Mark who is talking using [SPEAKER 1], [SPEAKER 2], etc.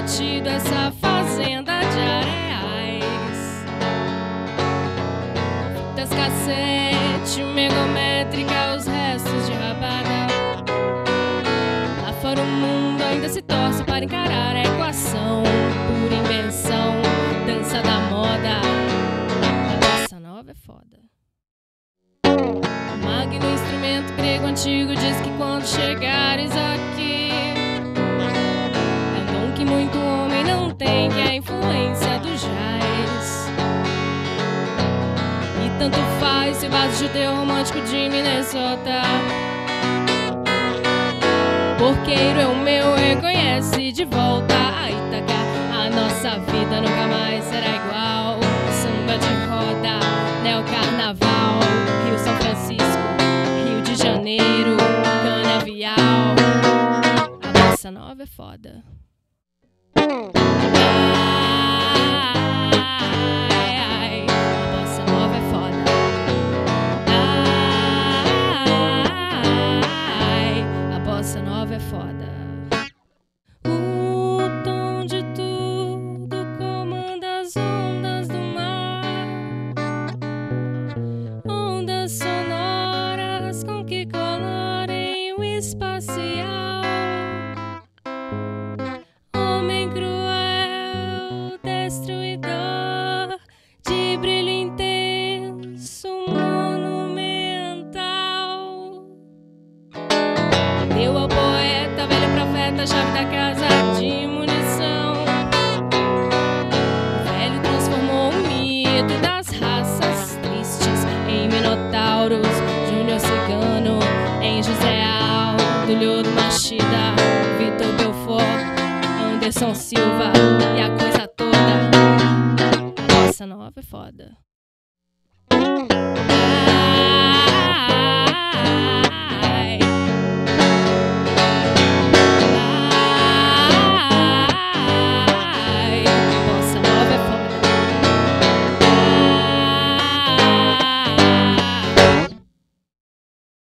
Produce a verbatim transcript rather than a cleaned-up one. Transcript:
[SPEAKER 1] batido essa fazenda de areais. Fitas cassete, megométrica, os restos de rabada. Lá fora o mundo ainda se torce para encarar a equação, pura invenção, dança da moda. A bossa nova é foda. O magno instrumento grego antigo diz que quando chegares aqui, é um dom que muito homem não tem, que é a influência do jazz. E tanto faz se o vaso judeu romântico de Minnesota. Porqueiro é o meu, reconhece de volta a Ítaca. A nossa vida nunca mais será igual. Samba de roda, neocarnaval, Rio São Francisco, Rio de Janeiro, canavial. A bossa nova é foda. Ai, ai, a bossa nova é foda. Ai, a bossa nova é foda. O tom de tudo comanda as ondas do mar, ondas sonoras com que colorem o espacial. Homem cruel, destruidor, de brilho intenso, monumental. Deu ao poeta, velho profeta, a chave da casa de munição. O velho transformou o mito das raças tristes em minotauros, Júnior Cigano em José Aldo, Liodo Machida, Vitor Belfort, Anderson Silva e a coisa toda. A bossa nova é foda.